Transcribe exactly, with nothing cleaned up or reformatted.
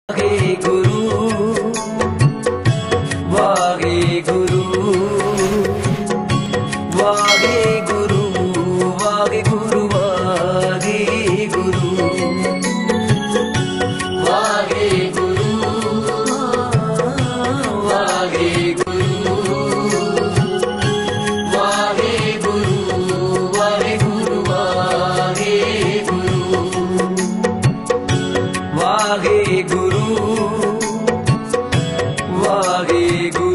Wahe Guru Wahe Guru Wahe Guru Wahe Guru Wahe Guru Wahe Guru Wahe Guru Wahe Guru Wahe Guru Wahe Guru Wahe Guru Wahe Guru